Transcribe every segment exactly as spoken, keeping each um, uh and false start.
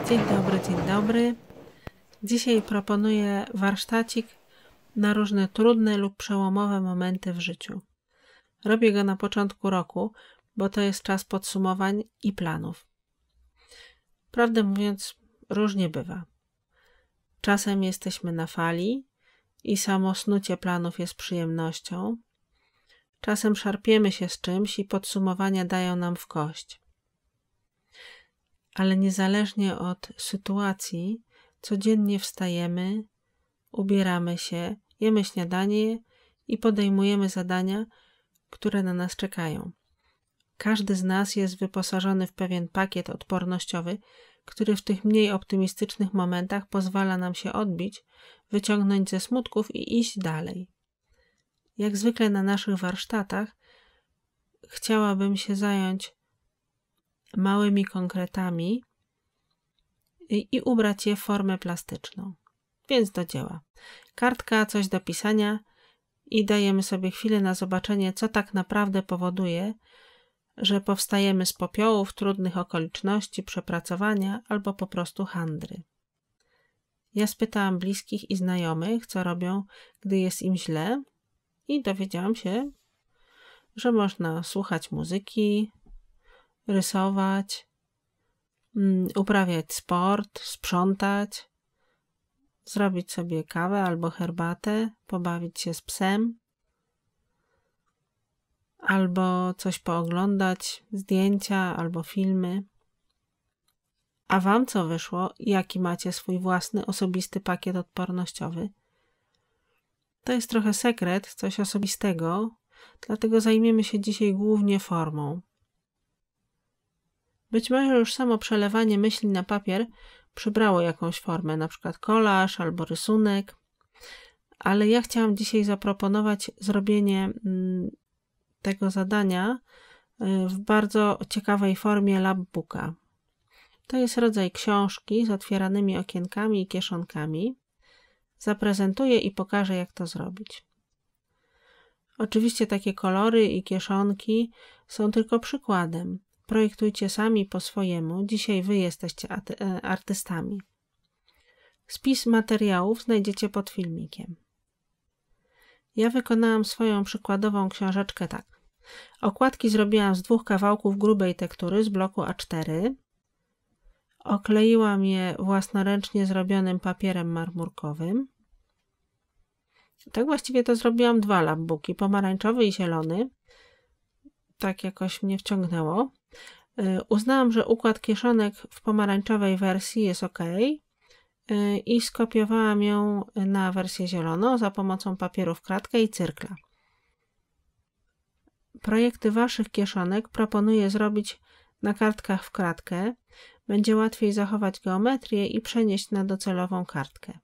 Dzień dobry, dzień dobry. Dzisiaj proponuję warsztacik na różne trudne lub przełomowe momenty w życiu. Robię go na początku roku, bo to jest czas podsumowań i planów. Prawdę mówiąc, różnie bywa. Czasem jesteśmy na fali i samo snucie planów jest przyjemnością. Czasem szarpiemy się z czymś i podsumowania dają nam w kość. Ale niezależnie od sytuacji, codziennie wstajemy, ubieramy się, jemy śniadanie i podejmujemy zadania, które na nas czekają. Każdy z nas jest wyposażony w pewien pakiet odpornościowy, który w tych mniej optymistycznych momentach pozwala nam się odbić, wyciągnąć ze smutków i iść dalej. Jak zwykle na naszych warsztatach chciałabym się zająć małymi konkretami i, i ubrać je w formę plastyczną. Więc do dzieła. Kartka, coś do pisania i dajemy sobie chwilę na zobaczenie, co tak naprawdę powoduje, że powstajemy z popiołów, trudnych okoliczności, przepracowania albo po prostu handry. Ja spytałam bliskich i znajomych, co robią, gdy jest im źle, i dowiedziałam się, że można słuchać muzyki, rysować, uprawiać sport, sprzątać, zrobić sobie kawę albo herbatę, pobawić się z psem, albo coś pooglądać, zdjęcia albo filmy. A wam co wyszło? Jaki macie swój własny, osobisty pakiet odpornościowy? To jest trochę sekret, coś osobistego, dlatego zajmiemy się dzisiaj głównie formą. Być może już samo przelewanie myśli na papier przybrało jakąś formę, na przykład kolaż albo rysunek, ale ja chciałam dzisiaj zaproponować zrobienie tego zadania w bardzo ciekawej formie labbooka. To jest rodzaj książki z otwieranymi okienkami i kieszonkami. Zaprezentuję i pokażę, jak to zrobić. Oczywiście takie kolory i kieszonki są tylko przykładem. Projektujcie sami po swojemu. Dzisiaj wy jesteście artystami. Spis materiałów znajdziecie pod filmikiem. Ja wykonałam swoją przykładową książeczkę tak. Okładki zrobiłam z dwóch kawałków grubej tektury z bloku A cztery. Okleiłam je własnoręcznie zrobionym papierem marmurkowym. Tak właściwie to zrobiłam dwa labbooki, pomarańczowy i zielony. Tak jakoś mnie wciągnęło. Uznałam, że układ kieszonek w pomarańczowej wersji jest ok i skopiowałam ją na wersję zieloną za pomocą papieru w kratkę i cyrkla. Projekty waszych kieszonek proponuję zrobić na kartkach w kratkę. Będzie łatwiej zachować geometrię i przenieść na docelową kartkę.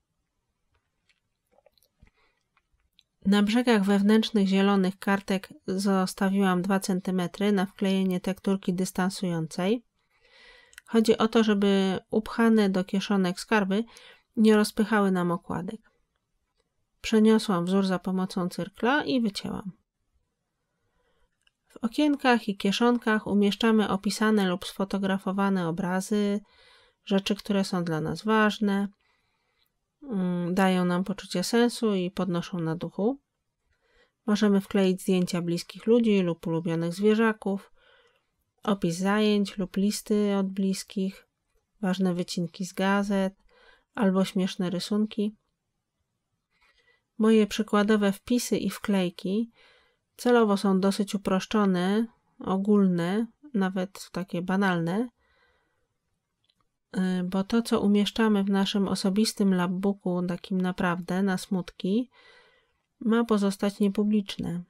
Na brzegach wewnętrznych zielonych kartek zostawiłam dwa centymetry na wklejenie tekturki dystansującej. Chodzi o to, żeby upchane do kieszonek skarby nie rozpychały nam okładek. Przeniosłam wzór za pomocą cyrkla i wycięłam. W okienkach i kieszonkach umieszczamy opisane lub sfotografowane obrazy, rzeczy, które są dla nas ważne, dają nam poczucie sensu i podnoszą na duchu. Możemy wkleić zdjęcia bliskich ludzi lub ulubionych zwierzaków, opis zajęć lub listy od bliskich, ważne wycinki z gazet albo śmieszne rysunki. Moje przykładowe wpisy i wklejki celowo są dosyć uproszczone, ogólne, nawet takie banalne, bo to, co umieszczamy w naszym osobistym labbooku, takim naprawdę na smutki, ma pozostać niepubliczne.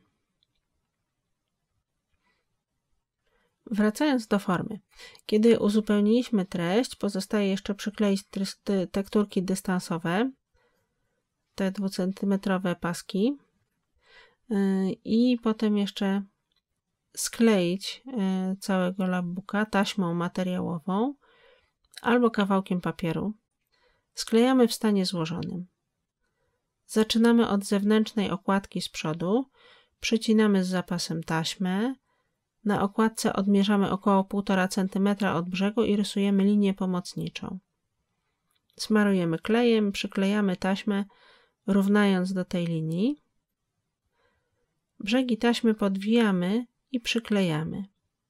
Wracając do formy. Kiedy uzupełniliśmy treść, pozostaje jeszcze przykleić tekturki dystansowe, te dwucentymetrowe paski, i potem jeszcze skleić całego labbooka taśmą materiałową albo kawałkiem papieru. Sklejamy w stanie złożonym. Zaczynamy od zewnętrznej okładki z przodu, przycinamy z zapasem taśmę, na okładce odmierzamy około półtora centymetra od brzegu i rysujemy linię pomocniczą. smarujemy klejem, przyklejamy taśmę, równając do tej linii. Brzegi taśmy podwijamy i przyklejamy.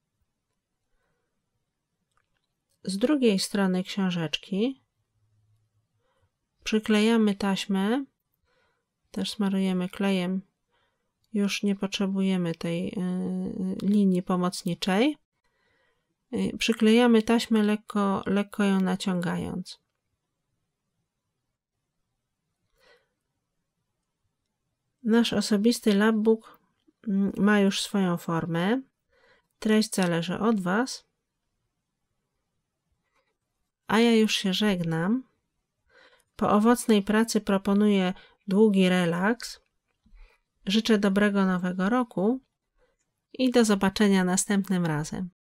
Z drugiej strony książeczki przyklejamy taśmę, też smarujemy klejem, już nie potrzebujemy tej y, linii pomocniczej. Y, przyklejamy taśmę lekko, lekko ją naciągając. Nasz osobisty lapbook ma już swoją formę. Treść zależy od Was. A ja już się żegnam. Po owocnej pracy proponuję długi relaks. Życzę dobrego nowego roku i do zobaczenia następnym razem.